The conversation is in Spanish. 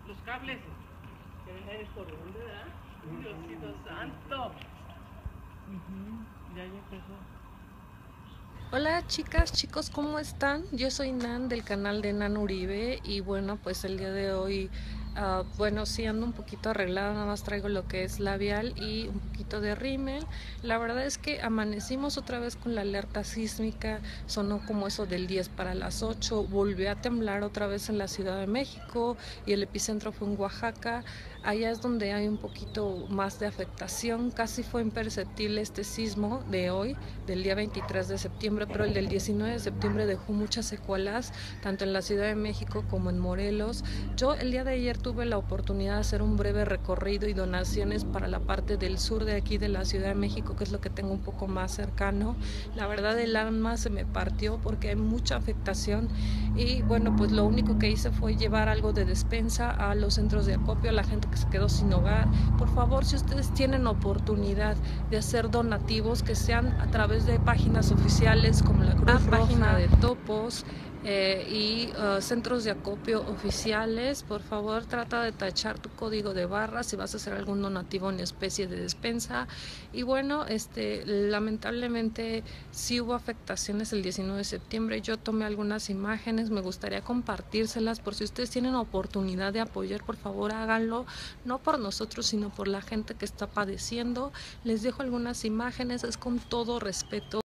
los cables. Que dejar el cordón, ¿verdad? Diosito santo. Ya empezó. Hola chicas, chicos, ¿cómo están? Yo soy Nan del canal de Nan Uribe y bueno, pues el día de hoy, bueno, sí ando un poquito arreglada, nada más traigo lo que es labial y un poquito de rímel. La verdad es que amanecimos otra vez con la alerta sísmica, sonó como eso del 10 para las 8, volvió a temblar otra vez en la Ciudad de México y el epicentro fue en Oaxaca. Allá es donde hay un poquito más de afectación, casi fue imperceptible este sismo de hoy, del día 23 de septiembre, pero el del 19 de septiembre dejó muchas secuelas, tanto en la Ciudad de México como en Morelos. Yo el día de ayer tuve la oportunidad de hacer un breve recorrido y donaciones para la parte del sur de aquí de la Ciudad de México, que es lo que tengo un poco más cercano. La verdad el alma se me partió porque hay mucha afectación y bueno, pues lo único que hice fue llevar algo de despensa a los centros de acopio, a la gente que se quedó sin hogar. Por favor, si ustedes tienen oportunidad de hacer donativos, que sean a través de páginas oficiales como la Cruz Roja, página de Topos y centros de acopio oficiales, por favor trata de tachar tu código de barras si vas a hacer algún donativo en especie de despensa. Y bueno, lamentablemente sí hubo afectaciones el 19 de septiembre, yo tomé algunas imágenes, me gustaría compartírselas por si ustedes tienen oportunidad de apoyar, por favor háganlo, no por nosotros sino por la gente que está padeciendo. Les dejo algunas imágenes, es con todo respeto.